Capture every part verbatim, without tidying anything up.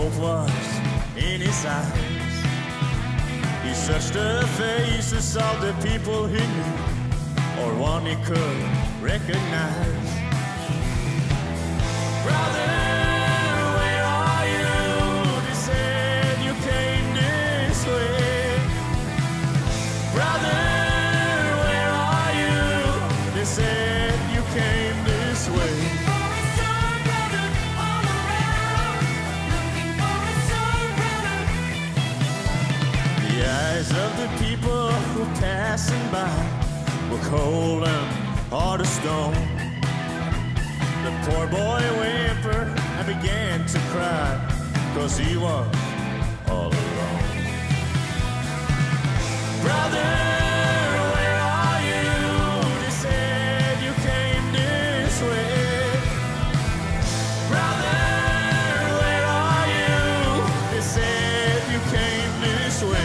hope was in his eyes. He searched the faces of the people he knew, or one he could recognize. Brother, where are you? They said you came this way. Brother, where are you? They said you came this way. The eyes of the people who were passing by were cold and hard as stone. The poor boy whimpered and began to cry, 'cause he was all alone. Brother, where are you? They said you came this way. Brother, where are you? They said you came this way.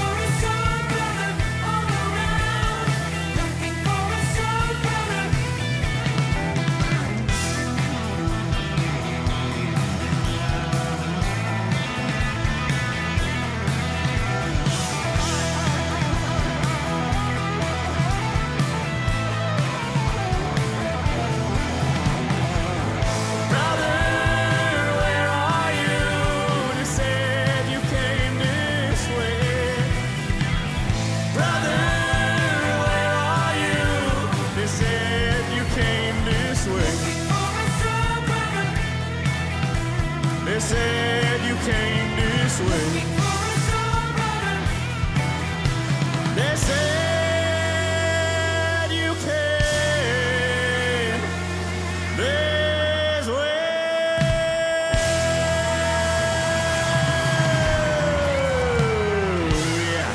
They said you came this way. They said you came this way. Yeah.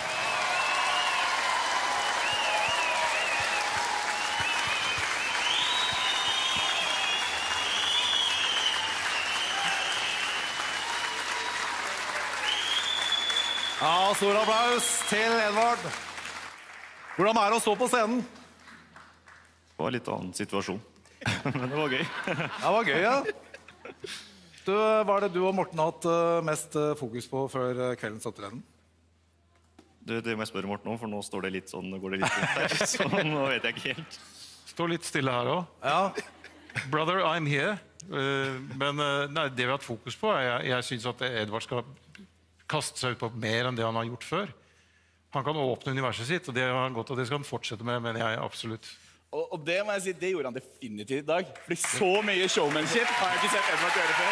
Ja, stor applaus til Edvard. Hvordan er det å stå på scenen? Det var en litt annen situasjon, men det var gøy. Det var gøy, ja. Du, hva er det du og Morten har hatt uh, mest uh, fokus på før uh, kveldens opptreden? Det, det må jeg spørre Morten om, for nå står det litt sånn, går det litt rundt der, så nå vet jeg ikke helt. Stå litt stille her også. Ja. Brother, I'm here. Uh, men uh, nei, det vi har hatt fokus på, er, jeg, jeg synes at Edvard skal kaste seg ut på mer enn det han har gjort før. Han kan åpne universet sitt, og det har han gått, og det skal han fortsette med, men jeg absolutt. Og, og det må jeg si, det gjorde han definitivt i dag. Fordi så mye showmanship har jeg ikke sett Edvard gjøre før.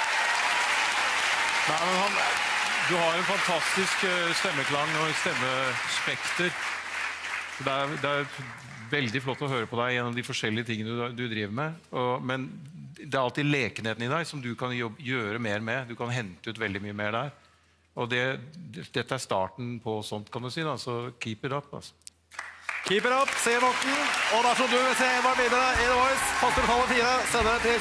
Nei, men han, du har en fantastisk stemmeklang og stemmespekter. Det er, det er veldig flott å høre på deg gjennom de forskjellige tingene du, du driver med. Og, men det er alltid lekenheten i deg som du kan jobbe, gjøre mer med. Du kan hente ut veldig mye mer der. Og det, dette er starten på sånt, kan du si da. Så keep it up, altså. Keep it up, sier Morten. Og dersom du vil se Edvard videre i The Voice, koster betaler fire, sender det til